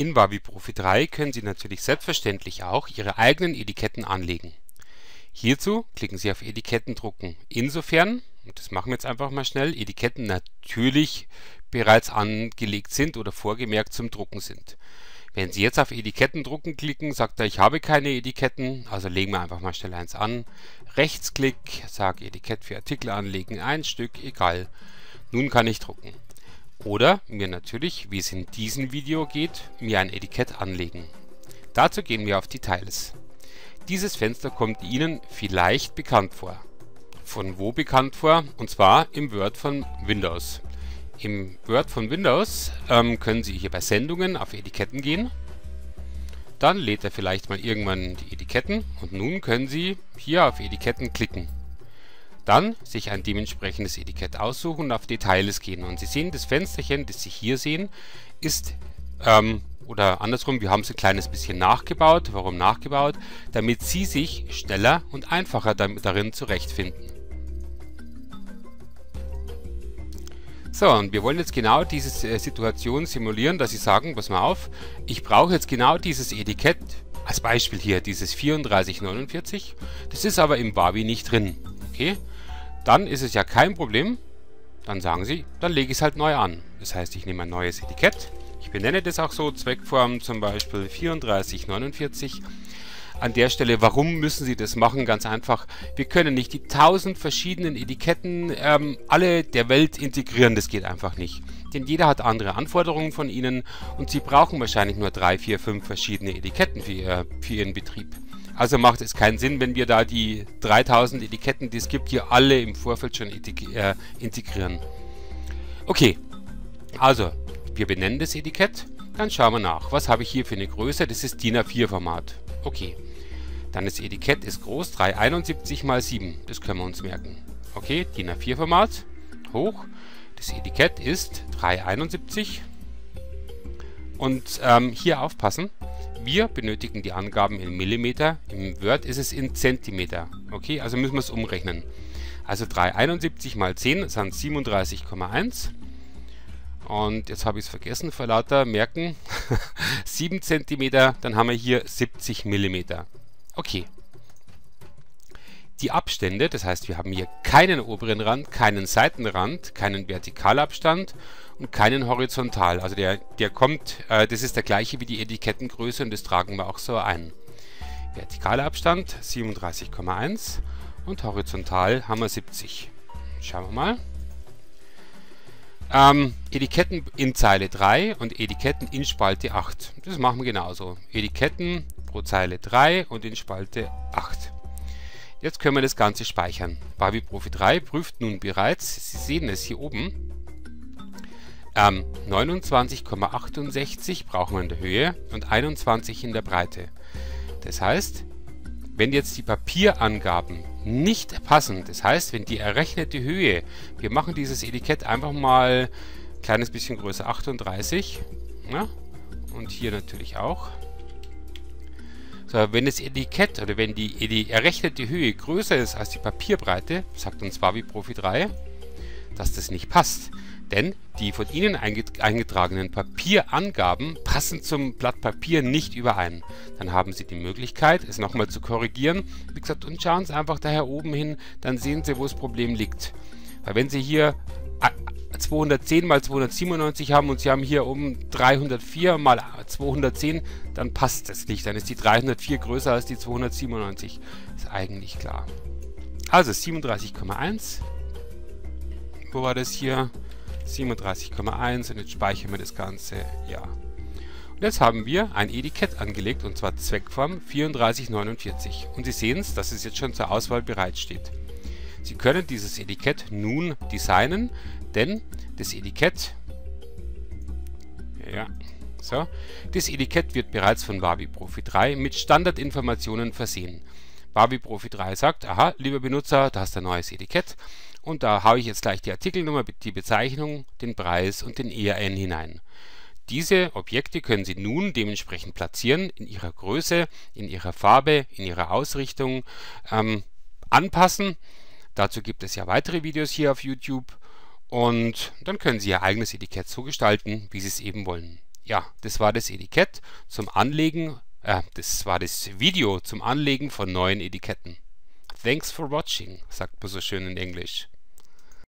In Wabi Profi 3 können Sie natürlich selbstverständlich auch Ihre eigenen Etiketten anlegen. Hierzu klicken Sie auf Etiketten drucken. Insofern, und das machen wir jetzt einfach mal schnell, Etiketten natürlich bereits angelegt sind oder vorgemerkt zum Drucken sind. Wenn Sie jetzt auf Etiketten drucken klicken, sagt er, ich habe keine Etiketten, also legen wir einfach mal schnell eins an. Rechtsklick, sage Etikett für Artikel anlegen, ein Stück, egal. Nun kann ich drucken. Oder mir natürlich, wie es in diesem Video geht, mir ein Etikett anlegen. Dazu gehen wir auf Details. Dieses Fenster kommt Ihnen vielleicht bekannt vor. Von wo bekannt vor? Und zwar im Word von Windows. Im Word von Windows können Sie hier bei Sendungen auf Etiketten gehen. Dann lädt er vielleicht mal irgendwann die Etiketten und nun können Sie hier auf Etiketten klicken. Dann sich ein dementsprechendes Etikett aussuchen und auf Details gehen. Und Sie sehen, das Fensterchen, das Sie hier sehen, ist, oder andersrum, wir haben es ein kleines bisschen nachgebaut. Warum nachgebaut? Damit Sie sich schneller und einfacher darin zurechtfinden. So, und wir wollen jetzt genau diese Situation simulieren, dass Sie sagen, pass mal auf, ich brauche jetzt genau dieses Etikett, als Beispiel hier, dieses 3449, das ist aber im Wabi nicht drin. Okay? Dann ist es ja kein Problem, dann sagen Sie, dann lege ich es halt neu an. Das heißt, ich nehme ein neues Etikett, ich benenne das auch so, Zweckform zum Beispiel 3449. An der Stelle, warum müssen Sie das machen? Ganz einfach, wir können nicht die 1000 verschiedenen Etiketten alle der Welt integrieren, das geht einfach nicht. Denn jeder hat andere Anforderungen von Ihnen und Sie brauchen wahrscheinlich nur 3, 4, 5 verschiedene Etiketten für Ihren Betrieb. Also macht es keinen Sinn, wenn wir da die 3000 Etiketten, die es gibt, hier alle im Vorfeld schon integrieren. Okay, also wir benennen das Etikett, dann schauen wir nach. Was habe ich hier für eine Größe? Das ist DIN A4 Format. Okay, dann das Etikett ist groß, 371 x 7, das können wir uns merken. Okay, DIN A4 Format, hoch, das Etikett ist 371 und hier aufpassen. Wir benötigen die Angaben in Millimeter, im Word ist es in Zentimeter. Okay, also müssen wir es umrechnen. Also 371 mal 10 sind 37,1. Und jetzt habe ich es vergessen, vor lauter Merken. 7 cm, dann haben wir hier 70 mm. Okay. Die Abstände, das heißt, wir haben hier keinen oberen Rand, keinen Seitenrand, keinen Vertikalabstand und keinen Horizontal. Also der kommt, das ist der gleiche wie die Etikettengröße und das tragen wir auch so ein. Vertikalabstand 37,1 und horizontal haben wir 70. Schauen wir mal. Etiketten in Zeile 3 und Etiketten in Spalte 8. Das machen wir genauso. Etiketten pro Zeile 3 und in Spalte 8. Jetzt können wir das Ganze speichern. Wabi Profi 3 prüft nun bereits, Sie sehen es hier oben, 29,68 brauchen wir in der Höhe und 21 in der Breite. Das heißt, wenn jetzt die Papierangaben nicht passen, das heißt, wenn die errechnete Höhe, wir machen dieses Etikett einfach mal ein kleines bisschen größer, 38, ja, und hier natürlich auch. So, wenn das Etikett oder wenn die errechnete Höhe größer ist als die Papierbreite, sagt uns Wabi Profi 3, dass das nicht passt. Denn die von Ihnen eingetragenen Papierangaben passen zum Blatt Papier nicht überein. Dann haben Sie die Möglichkeit, es nochmal zu korrigieren. Wie gesagt, und schauen Sie einfach daher oben hin, dann sehen Sie, wo das Problem liegt. Weil wenn Sie hier 210 mal 297 haben und Sie haben hier oben 304 mal 210, dann passt das nicht. Dann ist die 304 größer als die 297. Ist eigentlich klar. Also 37,1. Wo war das hier? 37,1 und jetzt speichern wir das Ganze. Ja. Und jetzt haben wir ein Etikett angelegt und zwar Zweckform 3449. Und Sie sehen es, dass es jetzt schon zur Auswahl bereitsteht. Sie können dieses Etikett nun designen, denn das Etikett, das Etikett wird bereits von Wabi Profi 3 mit Standardinformationen versehen. Wabi Profi 3 sagt, aha, lieber Benutzer, da hast du ein neues Etikett und da habe ich jetzt gleich die Artikelnummer, die Bezeichnung, den Preis und den EAN hinein. Diese Objekte können Sie nun dementsprechend platzieren, in ihrer Größe, in ihrer Farbe, in ihrer Ausrichtung, anpassen. Dazu gibt es ja weitere Videos hier auf YouTube und dann können Sie Ihr eigenes Etikett so gestalten, wie Sie es eben wollen. Ja, das war das Etikett zum Anlegen, das war das Video zum Anlegen von neuen Etiketten. Thanks for watching, sagt man so schön in Englisch.